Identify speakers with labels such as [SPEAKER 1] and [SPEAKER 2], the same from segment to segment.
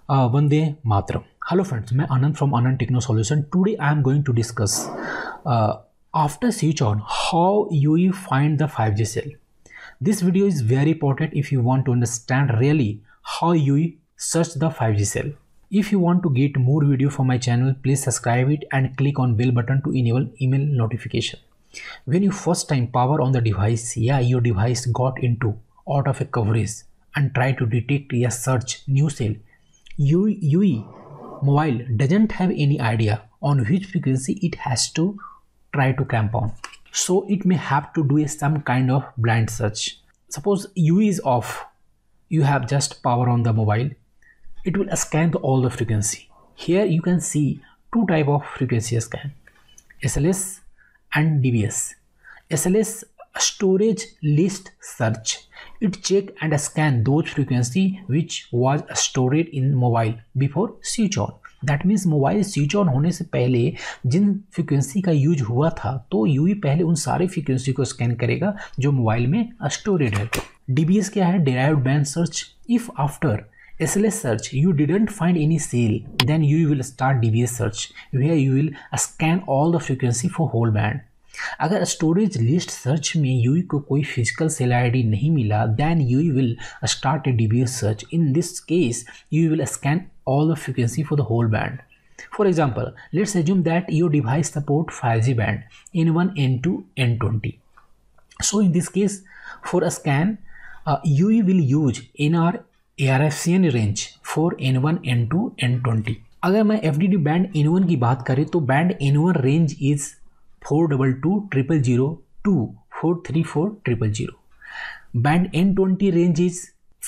[SPEAKER 1] Vande Matram. Hello friends, मैं Anand from Anand Techno Solution. Today I am going to discuss after switch on how you find the 5G cell. This video is very important if you want to understand really how you search the 5G cell. If you want to get more video from my channel, please subscribe it and click on bell button to enable email notification. When you first time power on the device, your device got into out of a coverage and try to detect a search new cell. UE mobile doesn't have any idea on which frequency it has to try to clamp on. So it may have to do some kind of blind search. Suppose UE is off, you have just power on the mobile, it will scan all the frequency. Here you can see two type of frequency scan, SLS and DBS. SLS, storage list search. It check and scan those frequency which was stored in mobile before switch on. That means mobile switch on होने से पहले जिन frequency का use हुआ था तो Yui पहले उन सारे फ्रीक्वेंसी को स्कैन करेगा जो मोबाइल में स्टोरेड है. DBS क्या है? Deviated Band Search. If after SLS search you didn't find any cell, then you will start DBS search where you will scan all the frequency for whole band. अगर storage list search में UE को कोई physical cell ID नहीं मिला, then UE will start a DBS search. In this case you will scan all the frequency for the whole band. For example, let's assume that your device support 5G band N1, N2, N20. So in this case, for a scan, UE will use nr-arfcn range for N1, N2, N20. अगर मैं FDD band N1 की बात करें तो band N1 range is 422,000 to 434,000. Band N20 range is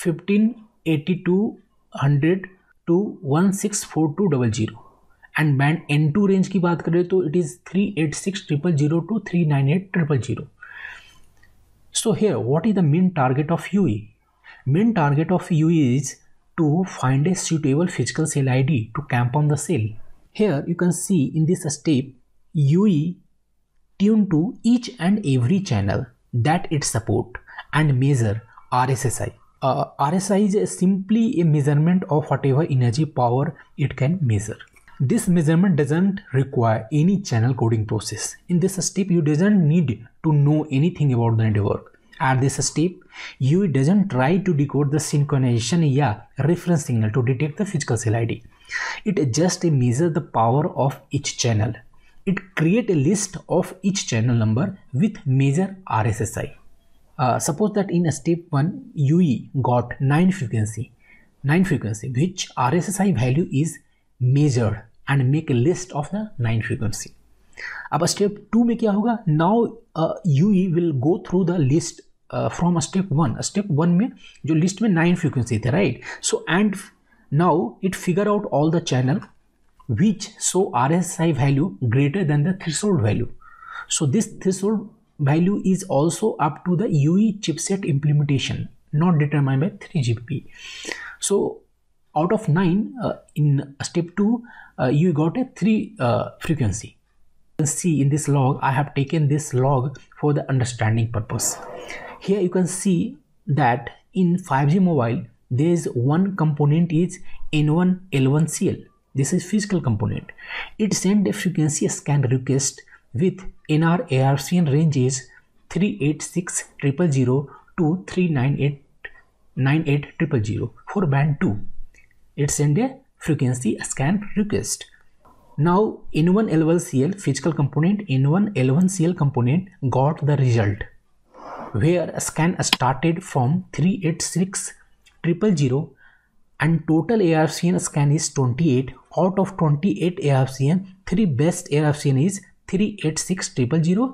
[SPEAKER 1] 158200 to 164200. And band N2 range की बात करें तो it is 386,000 to 398,000. So here, what is the main target of UE? Main target of UE is to find a suitable physical cell ID to camp on the cell. Here you can see in this step, UE tune to each and every channel that it support and measure RSSI. RSI is simply a measurement of whatever energy power it can measure. This measurement doesn't require any channel coding process. In this step, you doesn't need to know anything about the network. At this step, you doesn't try to decode the synchronization reference signal to detect the physical cell ID. It just measures the power of each channel. It create a list of each channel number with measure RSSI. Suppose that in step 1 UE got 9 frequency which RSSI value is measured and make a list of the 9 frequency. अब step 2 में क्या होगा? Now UE will go through the list from step 1. Step 1 में जो list में 9 frequency थे, right? So and now it figure out all the channel which show RSI value greater than the threshold value. So this threshold value is also up to the UE chipset implementation, not determined by 3GPP. So out of 9 in step 2 you got a 3 frequency. You can see in this log, I have taken this log for the understanding purpose. Here you can see that in 5G mobile there is one component is N1L1CL. This is physical component. It send a frequency scan request with nr-arfcn ranges 386,000 to 398,000 for band 2. It send a frequency scan request. Now N1L1CL physical component, N1L1CL component got the result where a scan started from 386,000 and total ARFCN scan is 28. Out of 28 ARFCN, 3 best ARFCN is 386,000,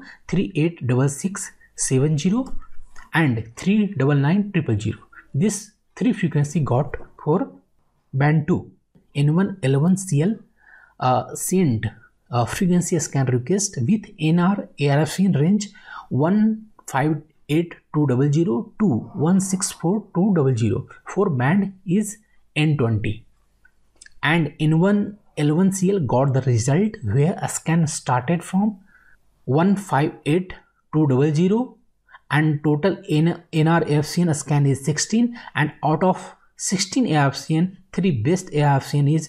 [SPEAKER 1] 386670 and 399,000. This 3 frequency got for band 2. N1L1CL sent frequency scan request with nr-arfcn range 158,200 to 164,200 for band is N20. And N1L1CL got the result where a scan started from 158,200 and total nr-arfcn scan is 16, and out of 16 ARFCN, 3 best ARFCN is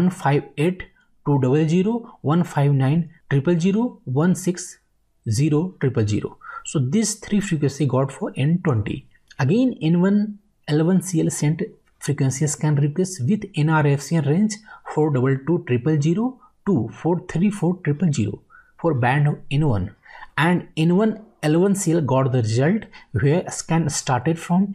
[SPEAKER 1] 158.200, 159.000, 160.000. So these 3 frequency got for N20. Again, N1 L1CL sent frequency scan request with nr-arfcn range 422.000 to 434.000 for band N1, and N1 L1CL got the result where scan started from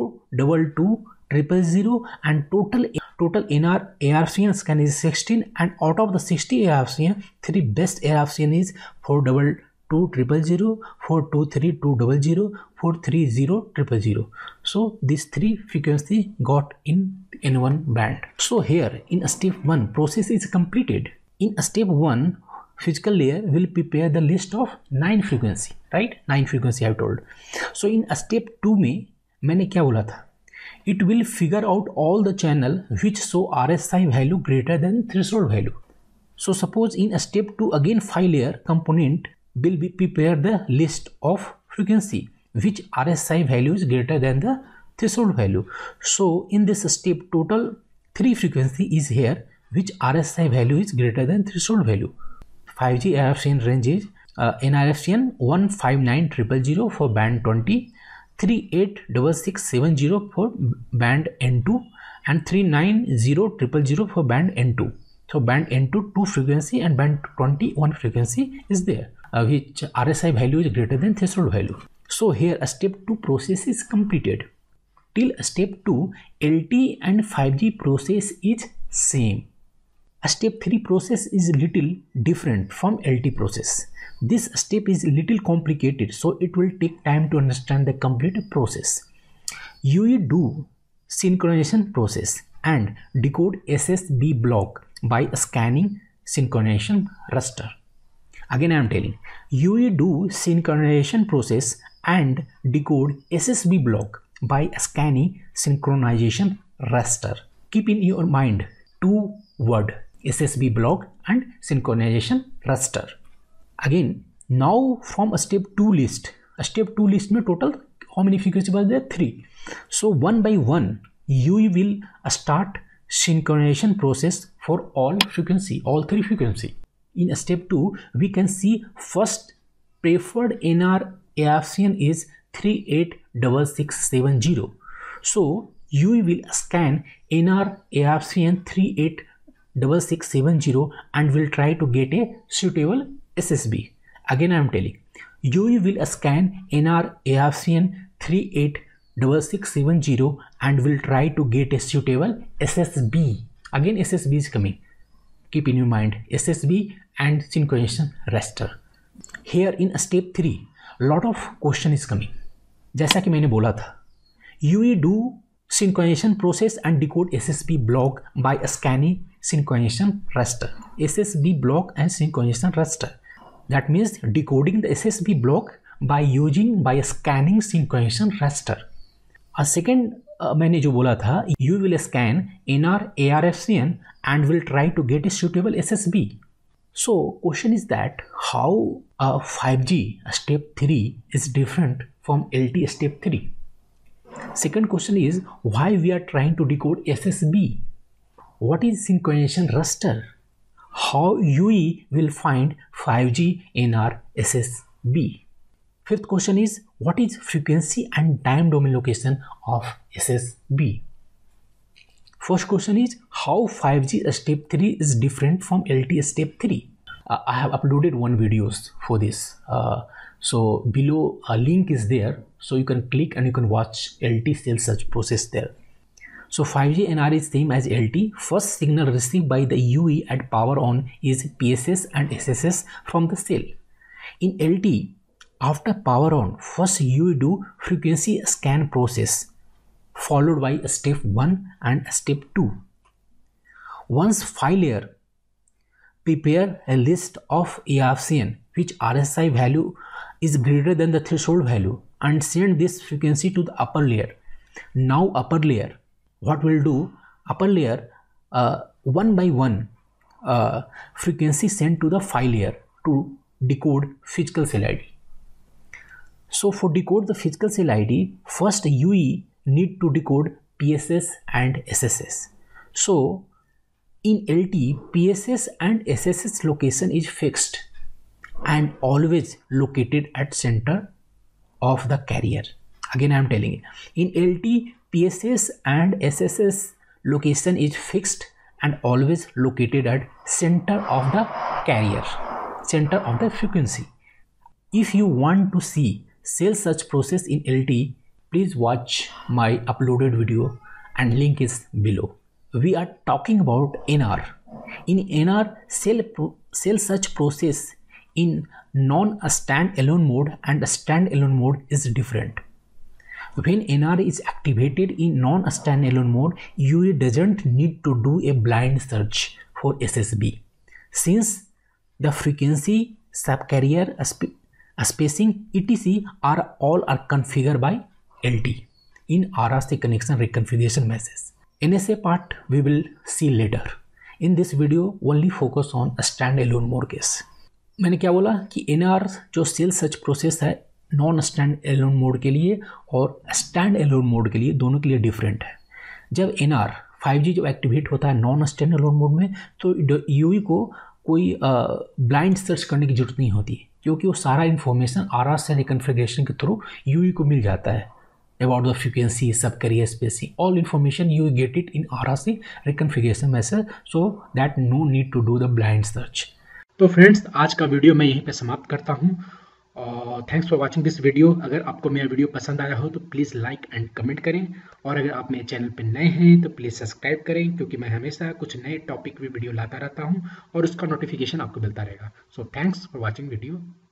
[SPEAKER 1] 422.000 and total nr-arfcn scan is 16, and out of the 60 ARFCN, 3 best ARFCN is 422.000, 423.200, 430.000. So these 3 frequency got in N1 band. So here in step 1 process is completed. In step 1 physical layer will prepare the list of 9 frequency, right? 9 frequency I have told. So in step 2 में मैंने क्या बोला था? It will figure out all the channel which show RSI value greater than threshold value. So suppose in step 2 again 5 layer component will be prepare the list of frequency which RSI value is greater than the threshold value. So in this step total 3 frequency is here which RSI value is greater than threshold value. 5G ARFCN range is nr-arfcn 159.000 for band 20, 386670 for band N2, and 390.000 for band N2. So band N2 2 frequency and band 20 1 frequency is there which RSI value is greater than threshold value. So here a step 2 process is completed. Till step 2 LTE and 5G process is same. A step 3 process is little different from LTE process. This step is little complicated, so it will take time to understand the complete process. UE do synchronization process and decode SSB block by scanning synchronization raster. Again I am telling, UE do synchronization process and decode SSB block by scanning synchronization raster. Keep in your mind 2 words, SSB block and synchronization raster. Again, now from a step 2 list, में total how many frequency was there? 3. So one by one you will start synchronization process for all 3 frequency. In step 2 we can see first preferred nr-arfcn is 386670. So you will scan nr-arfcn 386670 and will try to get a suitable SSB. Again I am telling, you will scan nr-arfcn 386670 and will try to get a suitable SSB. Again SSB is coming. Keep in your mind SSB and synchronization raster. Here in step 3 lot of question is coming. जैसा कि मैंने बोला था, you do synchronization process and decode SSB block by scanning synchronization raster. SSB block and synchronization raster. That means decoding the SSB block by scanning synchronization raster. A second मैंने जो बोला था, you will scan nr-arfcn and will try to get a suitable SSB. So question is that how 5G step 3 is different from LTE step 3. Second question is why we are trying to decode SSB. What is synchronization raster? How UE will find 5G NR SSB. Fifth question is what is frequency and time domain location of SSB. First question is how 5G step 3 is different from LTE step 3. I have uploaded one videos for this. So below a link is there, so you can click and you can watch LTE cell search process there. So 5G NR is same as LTE. First signal received by the UE at power on is PSS and SSS from the cell. In LTE, after power on, first UE do frequency scan process followed by step 1 and step 2. Once 5 layer prepare a list of ARFCN which RSI value is greater than the threshold value and send this frequency to the upper layer. Now upper layer, what will do? Upper layer one by one frequency sent to the 5 layer to decode physical cell ID. So for decode the physical cell ID, first UE need to decode PSS and SSS. So in LT, PSS and SSS location is fixed and always located at center of the carrier. Again, I am telling it. In LT, PSS and SSS location is fixed and always located at center of the carrier, center of the frequency. If you want to see cell search process in LT, please watch my uploaded video and link is below. We are talking about NR. In NR, cell search process in non-standalone mode and standalone mode is different. When NR is activated in non-standalone mode, UE doesn't need to do a blind search for SSB, since the frequency, subcarrier spacing, etc. are configured by LT in RRC connection reconfiguration message. NSA part we will see later. In this video only focus on a standalone mode case. मैंने क्या बोला कि NR जो cell search process है non standalone mode के लिए और stand alone mode के लिए, दोनों के लिए डिफरेंट है. जब NR 5G जब एक्टिवेट होता है नॉन स्टैंड एलोन मोड में, तो UE को कोई ब्लाइंड सर्च करने की जरूरत नहीं होती, क्योंकि वो सारा इन्फॉर्मेशन RRC रिकॉन्फ़िगरेशन के थ्रू UE को मिल जाता है. About the frequency, subcarrier spacing, all information you get it in RRC reconfiguration message, so that no need to do the blind search. तो फ्रेंड्स, आज का वीडियो मैं यहीं पे समाप्त करता हूँ और thanks for watching this video. अगर आपको मेरा वीडियो पसंद आया हो तो प्लीज़ लाइक एंड कमेंट करें, और अगर आप मेरे चैनल पे नए हैं तो प्लीज़ सब्सक्राइब करें, क्योंकि मैं हमेशा कुछ नए टॉपिक पे वीडियो लाता रहता हूँ और उसका नोटिफिकेशन आपको मिलता रहेगा. So thanks for watching video.